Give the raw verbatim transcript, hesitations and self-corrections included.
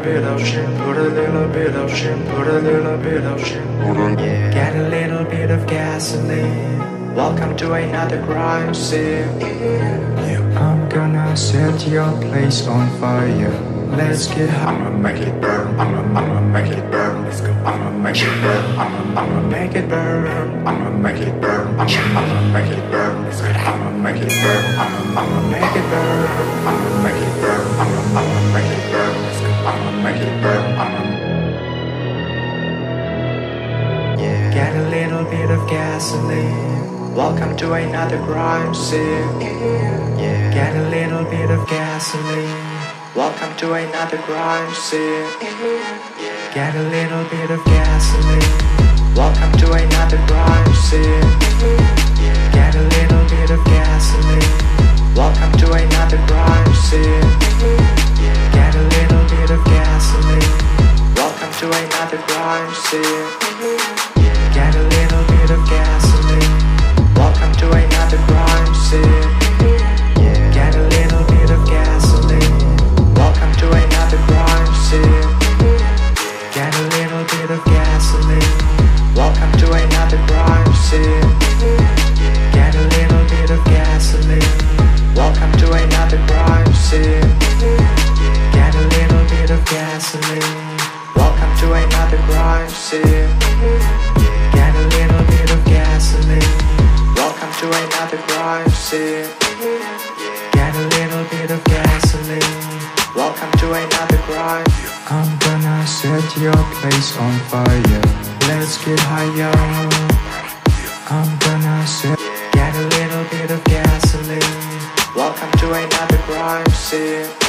bit of shit, put a little bit of shit, put a little bit of shit. Get a little bit of gasoline. Welcome to another crime scene. I'm gonna set your place on fire. Let's get high. I'ma make it burn. I'ma, I'ma make it burn. Let's go. I'ma make it burn. I'ma, I'ma make it burn. I'ma make it burn. I'ma, I'ma make it burn. Let's go. I'ma make it burn. I'ma, I'ma make it burn. I'ma make it burn. I'ma, I'ma make it burn. Let's go. I'ma make it burn. I'ma get a little bit of gasoline. Welcome to another crime scene. Get a little bit of gasoline. Welcome to another crime scene. Get a little bit of gasoline. Welcome to another crime scene. Get a little bit of gasoline. Welcome to another crime scene. Get a little bit of gasoline. Welcome to another crime scene. Get a little bit of gasoline. Welcome to another crime scene. Get a little bit of gasoline. Welcome to another crime scene. Get a little bit of gasoline. Welcome to another crime scene. Get a little bit of gasoline. Welcome to another crime scene. Get a little bit of gasoline. Welcome to another crime scene. Get a little bit of gasoline. Welcome to another crime scene. Get a little bit of gasoline. Welcome to another crime. I'm gonna set your place on fire. Let's get higher. I'm gonna set. Get a little bit of gasoline. Welcome to another crime scene.